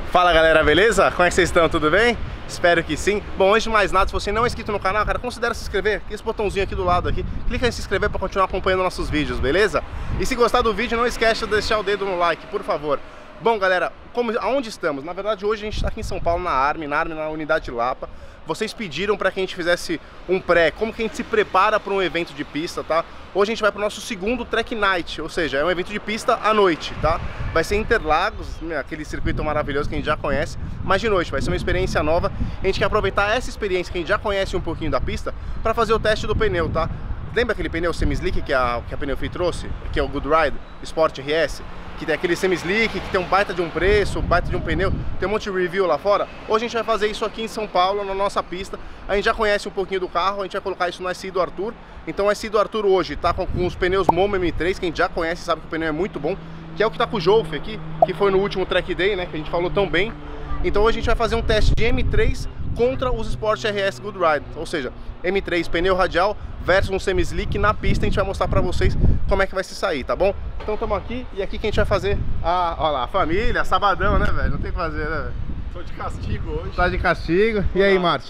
Fala galera, beleza? Como é que vocês estão? Tudo bem? Espero que sim. Bom, antes de mais nada, se você não é inscrito no canal, cara, considere se inscrever. Esse botãozinho aqui do lado aqui, clica em se inscrever para continuar acompanhando nossos vídeos, beleza? E se gostar do vídeo, não esquece de deixar o dedo no like, por favor. Bom galera, aonde estamos? Na verdade hoje a gente está aqui em São Paulo na Army na unidade Lapa. Vocês pediram para que a gente fizesse um pré, como que a gente se prepara para um evento de pista, tá? Hoje a gente vai para o nosso segundo Track Night, ou seja, é um evento de pista à noite, tá? Vai ser Interlagos, aquele circuito maravilhoso que a gente já conhece, mas de noite, vai ser uma experiência nova. A gente quer aproveitar essa experiência que a gente já conhece um pouquinho da pista para fazer o teste do pneu, tá? Lembra aquele pneu semi-slick que a Pneu Fit trouxe? Que é o Good Ride Sport RS? Que tem aquele semi-slick, que tem um baita de um preço, um baita de um pneu, tem um monte de review lá fora. Hoje a gente vai fazer isso aqui em São Paulo, na nossa pista. A gente já conhece um pouquinho do carro, a gente vai colocar isso no SI do Arthur. Então o SI do Arthur hoje tá com os pneus Momo M3, que a gente já conhece, sabe que o pneu é muito bom, que é o que tá com o Jolf aqui, que foi no último Track Day, né, que a gente falou tão bem. Então hoje a gente vai fazer um teste de M3 contra os Sport RS Good Ride, ou seja, M3 pneu radial versus um semi-slick na pista. A gente vai mostrar pra vocês como é que vai se sair, tá bom? Então estamos aqui e aqui que a gente vai fazer olha lá, a família, sabadão, né, velho? Não tem o que fazer, né, velho? Tô de castigo hoje. Tá de castigo. E aí, Marte?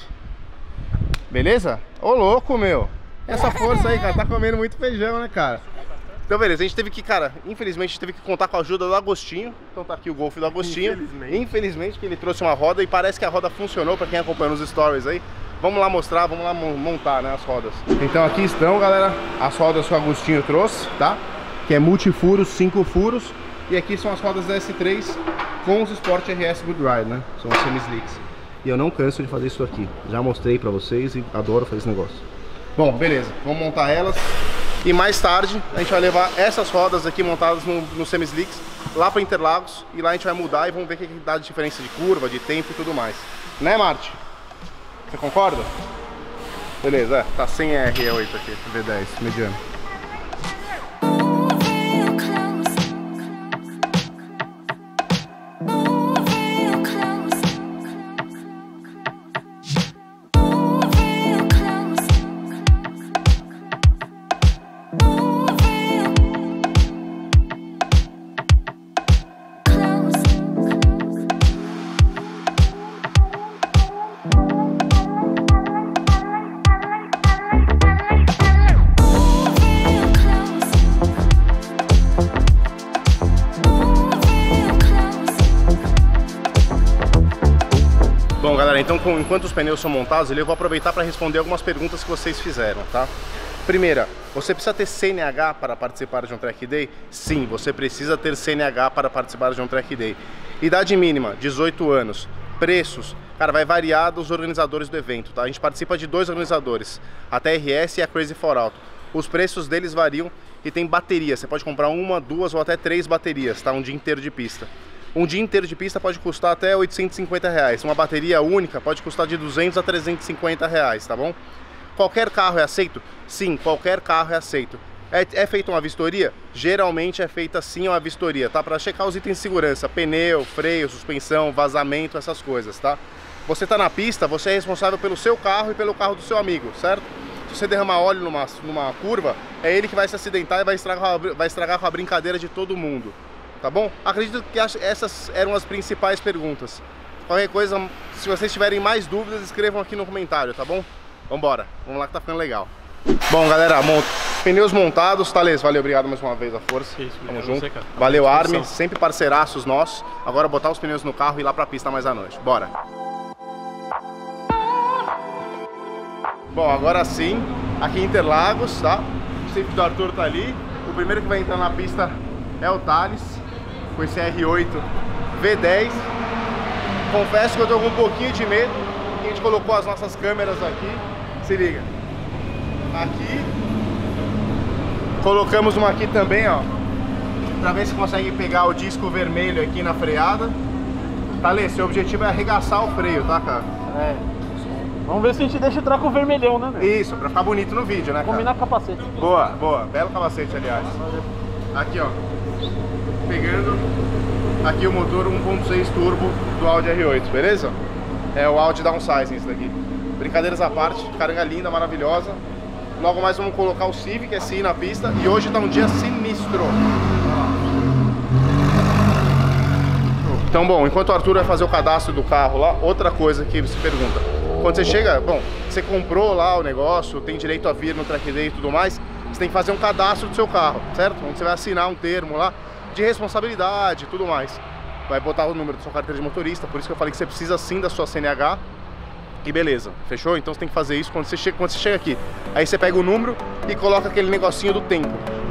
Beleza? Ô, louco, meu. Essa força aí, cara, tá comendo muito feijão, né, cara? Então, beleza, a gente teve que, cara, infelizmente, a gente teve que contar com a ajuda do Agostinho. Então tá aqui o Golf do Agostinho. Infelizmente, que ele trouxe uma roda e parece que a roda funcionou, pra quem acompanha nos stories aí. Vamos lá mostrar, vamos lá montar, né, as rodas. Então aqui estão, galera, as rodas que o Agostinho trouxe, tá? Que é multifuros, 5 furos. E aqui são as rodas da S3 com os Sport RS Good Ride, né? São os semi-slicks. E eu não canso de fazer isso aqui. Já mostrei pra vocês e adoro fazer esse negócio. Bom, beleza, vamos montar elas. E mais tarde a gente vai levar essas rodas aqui montadas no semi-slicks lá para Interlagos. E lá a gente vai mudar e vamos ver o que dá de diferença de curva, de tempo e tudo mais. Né, Marte? Você concorda? Beleza, tá sem R8 aqui, V10, mediano. Bom galera, então enquanto os pneus são montados, eu vou aproveitar para responder algumas perguntas que vocês fizeram, tá? Primeira, você precisa ter CNH para participar de um Track Day? Sim, você precisa ter CNH para participar de um Track Day. Idade mínima, 18 anos. Preços, cara, vai variar dos organizadores do evento, tá? A gente participa de 2 organizadores, a TRS e a Crazy for Auto. Os preços deles variam e tem bateria, você pode comprar 1, 2 ou até 3 baterias, tá? Um dia inteiro de pista. Um dia inteiro de pista pode custar até R$850. Uma bateria única pode custar de R$200 a R$350, tá bom? Qualquer carro é aceito? Sim, qualquer carro é aceito. É feita uma vistoria? Geralmente é feita sim uma vistoria, tá? Para checar os itens de segurança, pneu, freio, suspensão, vazamento, essas coisas, tá? Você tá na pista, você é responsável pelo seu carro e pelo carro do seu amigo, certo? Se você derramar óleo numa curva, é ele que vai se acidentar e vai estragar com a brincadeira de todo mundo. Tá bom? Acredito que essas eram as principais perguntas. Qualquer coisa, se vocês tiverem mais dúvidas, escrevam aqui no comentário, tá bom? Vambora, vamos lá que tá ficando legal. Bom galera, pneus montados, Thales, valeu, obrigado mais uma vez a força. Isso, tamo junto. você, cara. Valeu Army, sempre parceiraços nossos. Agora botar os pneus no carro e ir lá pra pista mais à noite, bora. Bom, agora sim, aqui em Interlagos, tá? O safety do Arthur tá ali. O primeiro que vai entrar na pista é o Thales, com esse R8 V10. Confesso que eu tô com um pouquinho de medo, porque a gente colocou as nossas câmeras aqui. Se liga. Aqui. Colocamos uma aqui também, ó, pra ver se consegue pegar o disco vermelho aqui na freada. Thales, seu objetivo é arregaçar o freio, tá, cara? É. Vamos ver se a gente deixa o traco vermelhão, né, velho? Isso, pra ficar bonito no vídeo, né, cara? Combinar com o capacete. Boa, boa. Belo capacete, aliás. Aqui, ó. Pegando aqui o motor 1.6 turbo do Audi R8, beleza? É o Audi Downsizing isso daqui. Brincadeiras à parte, carga linda, maravilhosa. Logo mais vamos colocar o Civic SI na pista. E hoje tá um dia sinistro. Então, bom, enquanto o Arthur vai fazer o cadastro do carro lá, outra coisa que ele se pergunta. Quando você chega, bom, você comprou lá o negócio, tem direito a vir no Track Day e tudo mais, você tem que fazer um cadastro do seu carro, certo? Onde você vai assinar um termo lá de responsabilidade e tudo mais. Vai botar o número da sua carteira de motorista, por isso que eu falei que você precisa sim da sua CNH. E beleza, fechou? Então você tem que fazer isso quando você chega aqui. Aí você pega o número e coloca aquele negocinho do tempo.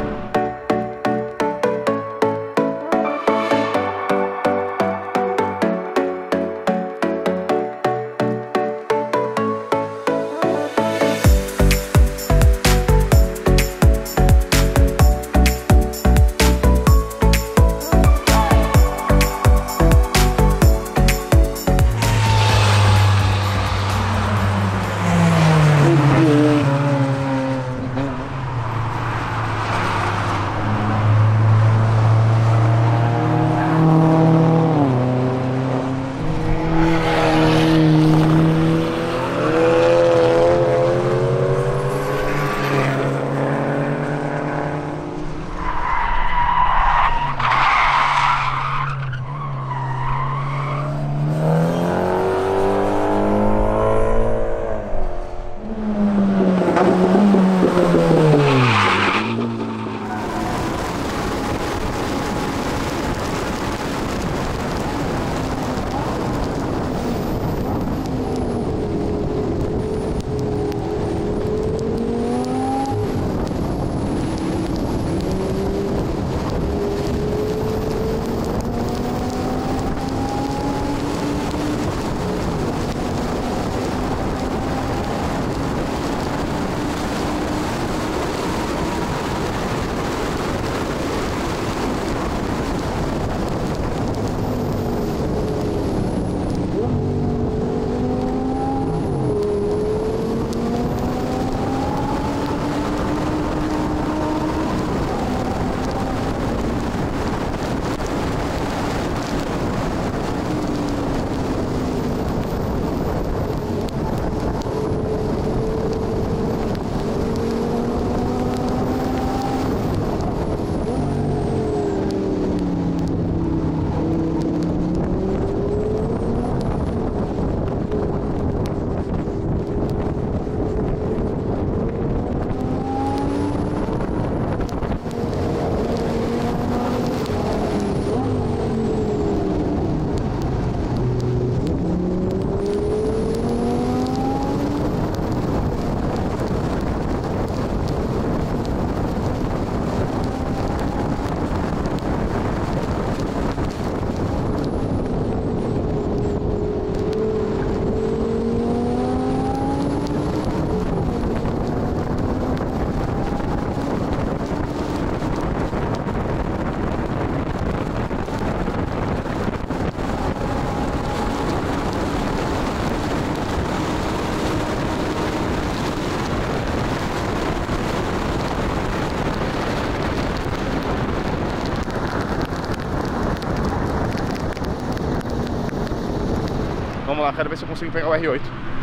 Vamos lá, quero ver se eu consigo pegar o R8.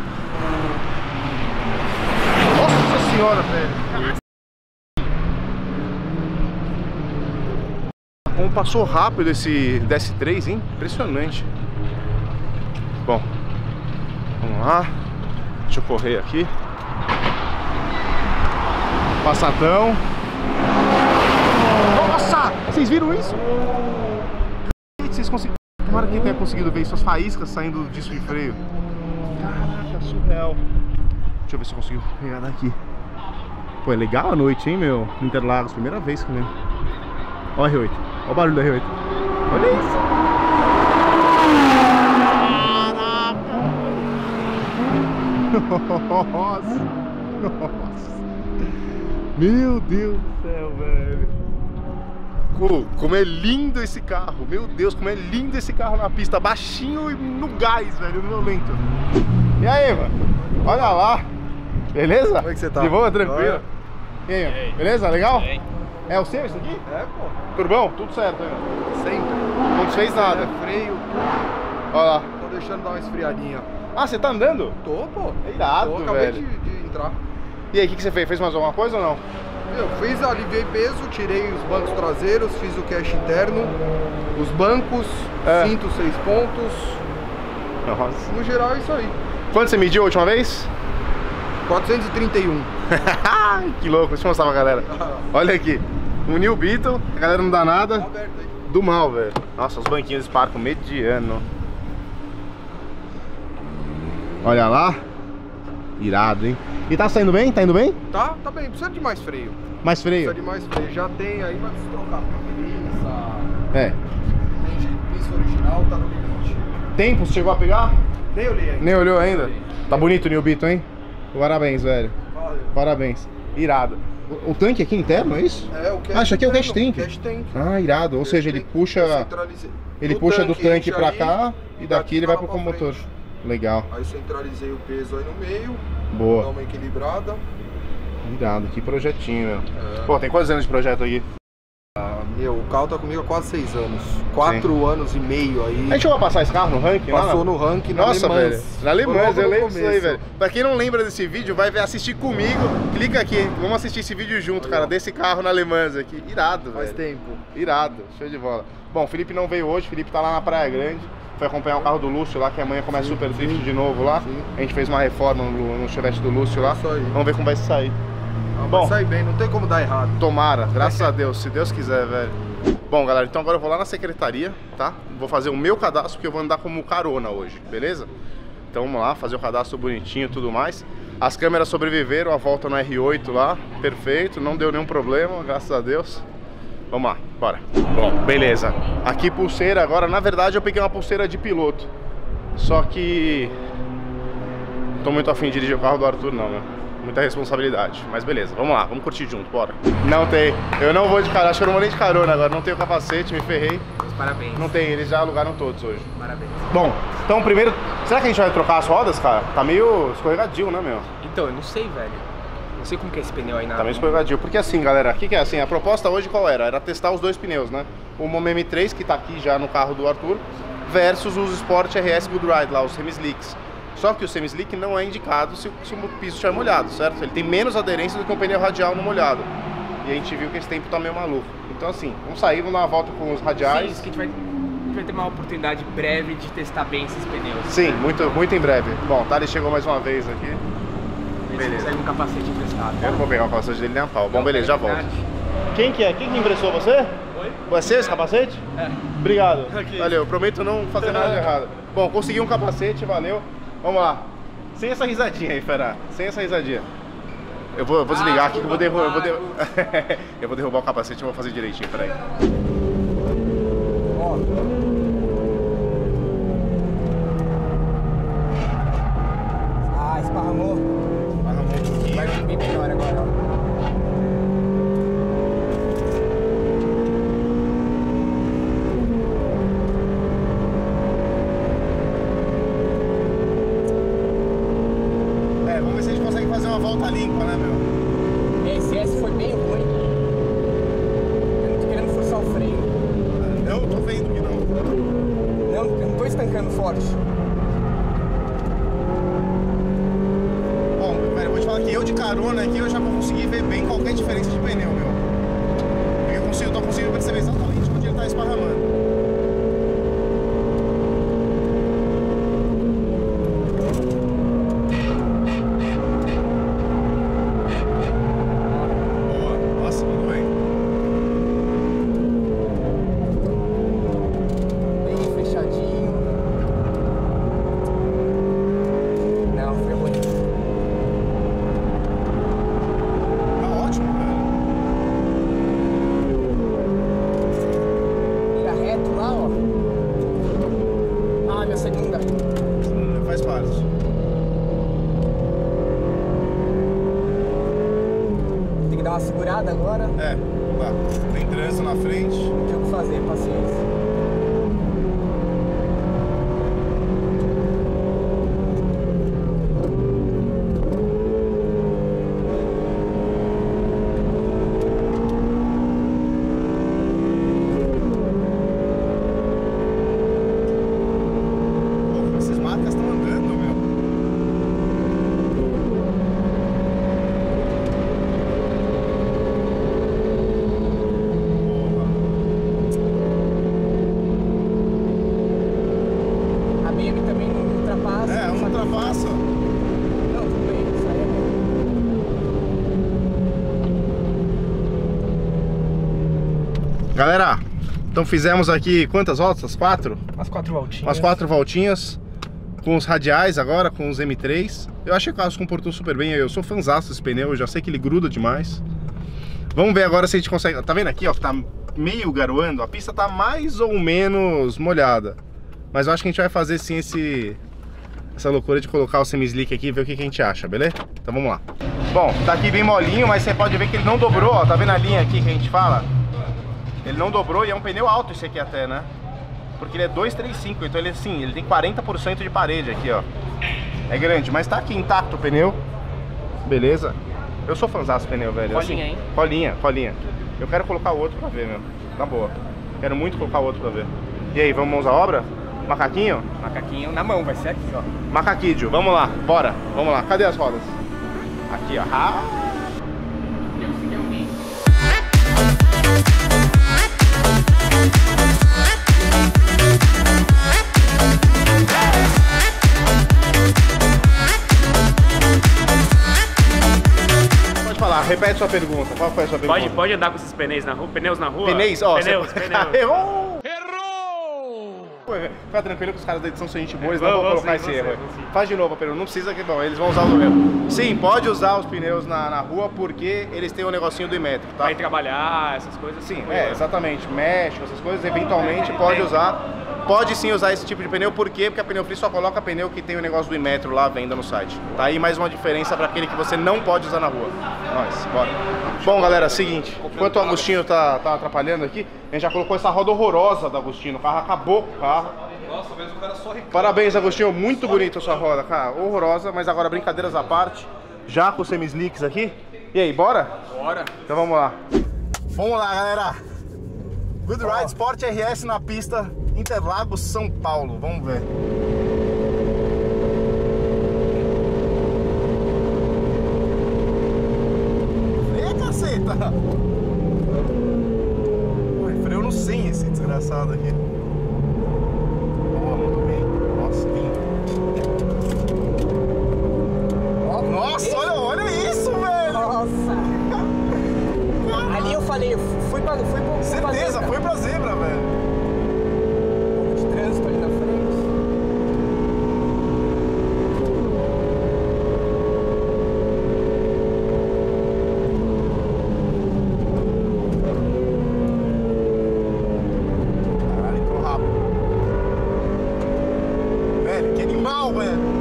Nossa senhora, velho. Como passou rápido esse DS3, hein? Impressionante. Bom, vamos lá. Deixa eu correr aqui. Passadão. Nossa! Vocês viram isso? Vocês conseguiram? Tomara que tenha conseguido ver isso, as faíscas saindo disso de freio. Caraca, surreal. Deixa eu ver se eu consigo pegar daqui. Pô, é legal a noite, hein, meu? Interlagos, primeira vez que eu lembro. Ó o R8, ó o barulho do R8. Olha isso. Caraca. Nossa. Nossa. Meu Deus do céu, velho. Como é lindo esse carro, meu Deus, como é lindo esse carro na pista, baixinho e no gás, velho, no violento. E aí, mano? Olha lá, beleza? Como é que você tá? De boa, tranquilo? E aí, aí? Beleza? Legal? Bem. É o seu isso aqui? É, pô. Turbão? Tudo certo aí, ó. Sempre. Não desfez nada. É, freio, Olha lá. tô deixando dar uma esfriadinha. Ah, você tá andando? Tô, pô. É irado, Tô, acabei velho. de entrar. E aí, o que você fez? Fez mais alguma coisa ou não? Eu aliviei peso, tirei os bancos traseiros, fiz o cache interno, os bancos, cinto 6 pontos. Nossa. No geral é isso aí. Quanto você mediu a última vez? 431. Que louco, deixa eu mostrar pra galera. Olha aqui, um New Beetle, a galera não dá nada. Tá aberto aí. Do mal, velho. Nossa, os banquinhos Sparco mediano. Olha lá. Irado, hein? E tá saindo bem? Tá indo bem? Tá bem, precisa de mais freio. Mais freio? Precisa de mais freio. Já tem aí, mas precisa trocar pinça. É. Tem pinça original, tá no limite. Tempo, você chegou a pegar? Nem olhei ainda. Nem olhou ainda? Tá bonito o New Beetle, hein? Parabéns, velho. Valeu. Parabéns. Irado. O tanque aqui interno, é isso? É, o cache. Ah, isso aqui é o gas tank. Gas tank. Ah, irado. Ou seja, ele puxa. Ele puxa do tanque pra cá e daqui ele vai pro motor. Legal. Aí centralizei o peso aí no meio. Boa. Dá uma equilibrada. Irado, que projetinho, meu. É. Pô, tem quantos anos de projeto aqui? O carro tá comigo há quase 6 anos. 4 anos e meio aí. A gente chegou a passar esse carro no ranking? Passou no ranking na Nossa, Le Mans. velho. Na Le Mans, eu lembro disso aí, começo. velho. Pra quem não lembra desse vídeo, vai assistir comigo. Clica aqui, vamos assistir esse vídeo junto, cara, desse carro na Le Mans aqui. Irado, velho. Faz tempo. Irado, show de bola. Bom, o Felipe não veio hoje, o Felipe tá lá na Praia Grande. Foi acompanhar o carro do Lúcio lá, que amanhã começa Super Drift de novo lá. Sim. A gente fez uma reforma no Chevette do Lúcio lá. Isso aí. Vamos ver como vai sair. Vai Bom, sair bem, não tem como dar errado. tomara, graças a Deus, se Deus quiser, velho. Bom, galera, então agora eu vou lá na secretaria, tá? Vou fazer o meu cadastro, porque eu vou andar como carona hoje, beleza? Então vamos lá, fazer o cadastro bonitinho e tudo mais. As câmeras sobreviveram, a volta no R8 lá, perfeito, não deu nenhum problema, graças a Deus. Vamos lá, bora. Bom, beleza. Aqui pulseira agora, na verdade eu peguei uma pulseira de piloto. Só que não tô muito afim de dirigir o carro do Arthur não, né? Muita responsabilidade, mas beleza, vamos lá, vamos curtir junto, bora. Não tem, eu não vou de carona, acho que eu não vou nem de carona agora, não tenho capacete, me ferrei. Parabéns. Não tem, eles já alugaram todos hoje. Parabéns. Bom, então primeiro, será que a gente vai trocar as rodas, cara? Tá meio escorregadio, né, meu? Então, eu não sei, velho. Não sei como que é esse pneu aí na... Tá meio escorregadio, porque assim, galera, o que é assim, a proposta hoje qual era? Era testar os dois pneus, né? O Momo M3, que tá aqui já no carro do Arthur, versus os Sport RS Good Ride lá, os semi-slicks. Só que o semi-slick não é indicado se o piso estiver molhado, certo? Ele tem menos aderência do que um pneu radial no molhado. E a gente viu que esse tempo tá meio maluco. Então assim, vamos sair, vamos dar uma volta com os radiais. Sim, isso que a gente vai ter uma oportunidade breve de testar bem esses pneus. Sim, muito em breve. Bom, tá, ele chegou mais uma vez aqui. Beleza. Consegue um capacete emprestado. Eu não vou pegar o capacete dele nem a pau. Bom, beleza, já volto. Quem que é? Quem que emprestou você? Oi? Você esse capacete? É. Obrigado. Valeu, prometo não fazer nada de errado. Bom, consegui um capacete, valeu. Vamos lá. Sem essa risadinha aí, fera. Sem essa risadinha. Eu vou desligar aqui que eu vou derrubar. Eu vou derrubar o capacete e vou fazer direitinho, peraí. Ah, esparramou. Vai vir bem melhor agora, ó. Vamos ver se a gente consegue fazer uma volta limpa, né, meu? Esse S foi bem ruim. Eu não tô querendo forçar o freio. Não, tô vendo que não. Não, eu não tô estancando forte. Bom, velho, eu vou te falar que eu de carona aqui eu já vou conseguir ver bem qualquer diferença de pneu, meu. Porque eu tô conseguindo perceber exatamente onde ele tá esparramando. Faz parte. Tem que dar uma segurada agora. É, lá. Tem trânsito na frente. Não tem o que fazer, paciência. faço. Não, tudo bem, isso aí é. Galera, então fizemos aqui quantas voltas? 4? Umas 4 voltinhas. Umas 4 voltinhas. Com os radiais agora, com os M3. Eu achei que o carro se comportou super bem. Eu sou fãzaço desse pneu, eu já sei que ele gruda demais. Vamos ver agora se a gente consegue... Tá vendo aqui, ó, que tá meio garoando? A pista tá mais ou menos molhada. Mas eu acho que a gente vai fazer sim essa loucura de colocar o semi-slick aqui e ver o que a gente acha, beleza? Então vamos lá. Bom, tá aqui bem molinho, mas você pode ver que ele não dobrou, ó. Tá vendo a linha aqui que a gente fala? Ele não dobrou e é um pneu alto esse aqui até, né? Porque ele é 235, então ele assim, ele tem 40% de parede aqui, ó. É grande, mas tá aqui intacto o pneu. Beleza. Eu sou fãzão desse pneu, velho. Colinha, assim, hein? Colinha, colinha. Eu quero colocar o outro pra ver, meu. Tá boa. Quero muito colocar o outro pra ver. E aí, vamos mãos à obra? Macaquinho? Macaquinho na mão, vai ser aqui, ó. Macaquídeo, vamos lá, bora. Vamos lá, cadê as rodas? Aqui, ó. Ah. Pode falar, repete sua pergunta. Qual foi a sua pergunta? Pode andar com esses pneus na rua? Pneus na rua? Pneus, ó. Pneus. Errou! Fica tranquilo que os caras da edição são gente boa, eles não vão colocar esse erro. Faz de novo a pergunta, não precisa que bom, eles vão usar o erro. Sim, pode usar os pneus na rua porque eles têm o negocinho do Imetro, tá? Vai trabalhar, essas coisas. Sim, exatamente. México, essas coisas, eventualmente pode usar. Pode sim usar esse tipo de pneu, por quê? Porque a Pneu Free só coloca pneu que tem o negócio do Imetro lá à venda no site. Tá aí mais uma diferença para aquele que você não pode usar na rua. Nós, bora. Bom, galera, seguinte, enquanto o Agostinho tá atrapalhando aqui, a gente já colocou essa roda horrorosa do Agostinho, o carro acabou com o carro. Nossa, mas o cara só reclama. Parabéns, Agostinho, muito bonita a sua roda, cara, horrorosa, mas agora brincadeiras à parte, já com os semi-slicks aqui. E aí, bora? Bora. Então vamos lá. Vamos lá, galera. Good Ride Sport RS na pista Interlagos, São Paulo. Vamos ver. Freia, caceta! Ui, freio no 100 esse desgraçado aqui. Muito bem. Nossa, lindo. Nossa, olha isso, velho! Nossa! Ali eu falei, fui pra Certeza, foi pra zebra, velho. Um pouco de trânsito ali na frente. Caralho, entrou rápido. Velho, que animal, velho.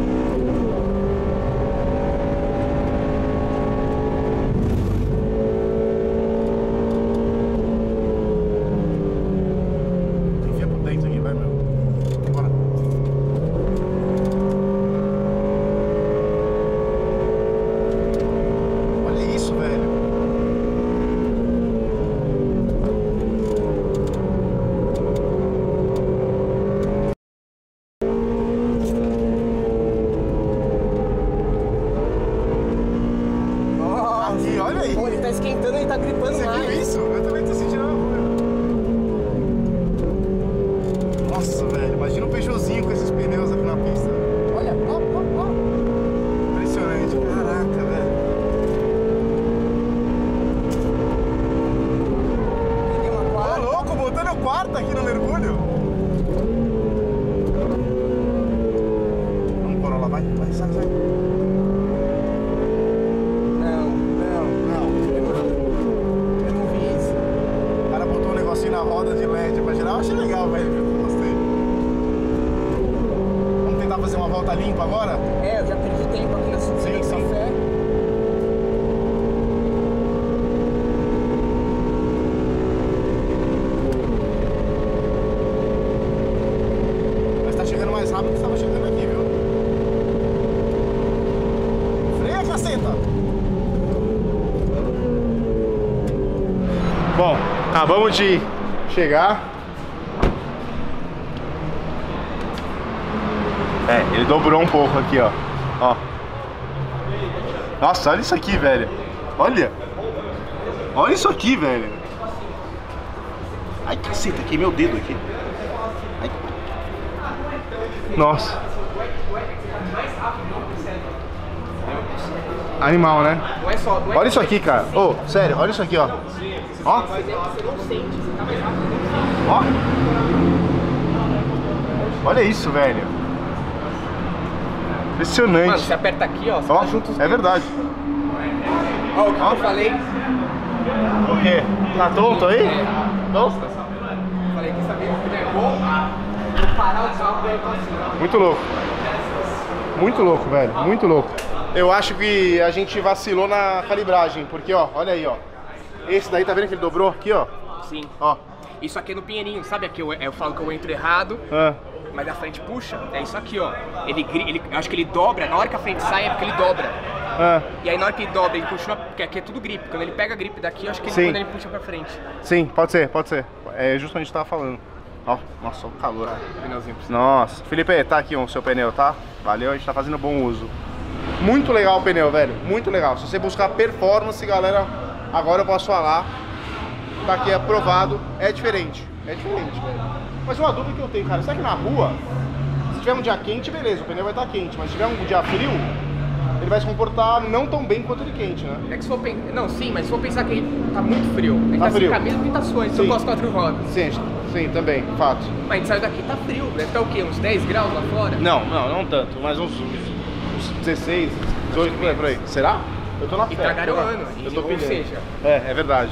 Enfia por dentro aqui, vai, meu. Bora. Olha isso, velho. Aqui, olha aí. Pô, ele tá esquentando e tá gripando Você mais. viu isso? Eu também tô sentindo a rua. Nossa, velho, imagina um Peugeotzinho com esses pneus aqui na pista. Olha, ó. Impressionante, caraca, velho. Peguei uma Ô, quarta. louco, botando o quarto aqui no mergulho. Vamos, Corolla, vai, sai. Não. Não. Eu não vi isso. O cara botou um negocinho na roda de LED pra girar. Eu achei legal, velho. Eu gostei. Vamos tentar fazer uma volta limpa agora? É, eu já perdi tempo aqui na subida do Sim. café. Mas tá chegando mais rápido que estava chegando aqui, viu? Freia, caceta! Bom, acabamos de chegar. Ele dobrou um pouco aqui, ó. Nossa, olha isso aqui, velho. Olha isso aqui, velho. Ai, caceta, queimei o dedo aqui. Ai. Nossa. mais rápido, não percebe. Animal, né? Não é só. Olha isso aqui, cara. Ô, sério, olha isso aqui, ó. Ó. Você não sente, você tá mais rápido, não sente. Ó. Olha isso, velho. Impressionante. Mano, você aperta aqui, ó. Você Ó, tá junto os é verdade. Ó, o que eu falei. O quê? Tá tonto aí? Não? Falei que sabia que é bom. Eu parar o salto e eu tô assim, ó. Muito louco. Muito louco, velho. Muito louco. Eu acho que a gente vacilou na calibragem, porque, ó, olha aí, ó. Esse daí, tá vendo que ele dobrou aqui, ó? Sim. Ó. Isso aqui é no Pinheirinho, sabe aqui? Eu falo que eu entro errado, Ah. mas a frente puxa. É isso aqui, ó. Eu acho que ele dobra, na hora que a frente sai é porque ele dobra. Ah. E aí na hora que ele dobra, ele continua, porque aqui é tudo gripe. Quando ele pega a gripe daqui, eu acho que ele, Sim. quando ele puxa pra frente. Sim, pode ser, pode ser. É justo onde a gente tava falando. Ó, nossa, o calor. Pneuzinho pra você. Nossa. Felipe, tá aqui o seu pneu, tá? Valeu, a gente tá fazendo bom uso. Muito legal o pneu, velho. Muito legal. Se você buscar performance, galera, agora eu posso falar. Tá aqui aprovado. É diferente. É diferente, velho. Mas uma dúvida que eu tenho, cara. Será que na rua, se tiver um dia quente, beleza, o pneu vai estar quente. Mas se tiver um dia frio, ele vai se comportar não tão bem quanto ele quente, né? É que se for pensar. Não, sim, mas se for pensar que ele tá muito frio. Ele Tá tá frio. sem camisa porque tá suando, só Sim. com as 4 rodas. Sim, também, fato. Mas a gente saiu daqui, tá frio. Deve estar o quê? Uns 10 graus lá fora? Não tanto, mas uns 16, 18 por aí. Será? Eu tô na fé. E tá garoando. Eu tô Ou pilhando. seja, É verdade.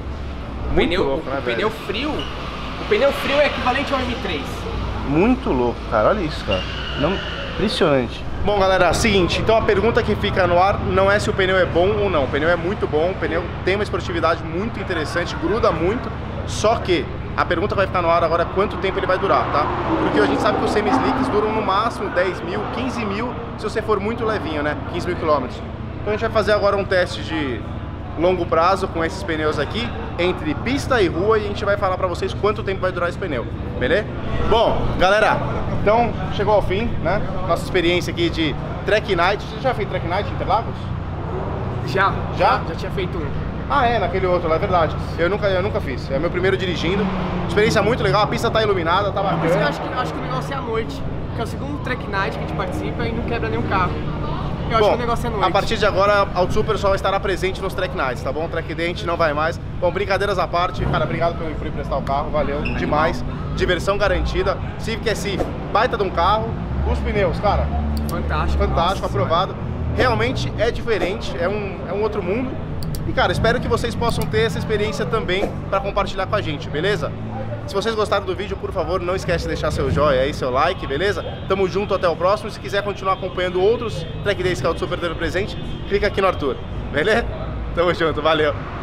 o Muito pneu, louco, né, o velho? pneu frio. O pneu frio é equivalente ao M3. Muito louco, cara. Olha isso, cara. Não... Impressionante. Bom, galera, seguinte. Então a pergunta que fica no ar não é se o pneu é bom ou não. O pneu é muito bom, o pneu tem uma esportividade muito interessante, gruda muito. Só que a pergunta vai ficar no ar agora quanto tempo ele vai durar, tá? Porque a gente sabe que os semi-slicks duram no máximo 10 mil, 15 mil, se você for muito levinho, né? 15 mil quilômetros. Então a gente vai fazer agora um teste de longo prazo com esses pneus aqui, entre pista e rua, e a gente vai falar pra vocês quanto tempo vai durar esse pneu, beleza? Bom, galera, então chegou ao fim, né? Nossa experiência aqui de Track Night. Você já fez Track Night em Interlagos? Já? Já? Já tinha feito um. Ah, é, naquele outro lá, é verdade. Eu nunca fiz, é meu primeiro dirigindo. Experiência muito legal, a pista tá iluminada, tá Por isso que eu bacana. acho que o negócio é à noite. Porque é o segundo track night que a gente participa e não quebra nenhum carro. Eu acho Bom, que o negócio é à noite. a partir de agora, a Auto Super só estará presente nos Track Nights, tá bom? Track Day a gente não vai mais. Bom, brincadeiras à parte, cara, obrigado por emprestar o carro, valeu demais. Diversão garantida. Civic SI, baita de um carro. Os pneus, cara, Fantástico. fantástico, Nossa, aprovado. Realmente é diferente, é um outro mundo. E, cara, espero que vocês possam ter essa experiência também para compartilhar com a gente, beleza? Se vocês gostaram do vídeo, por favor, não esquece de deixar seu joinha aí, seu like, beleza? Tamo junto, até o próximo. Se quiser continuar acompanhando outros Track Days que a Auto Super teve presente, clica aqui no Arthur, beleza? Tamo junto, valeu!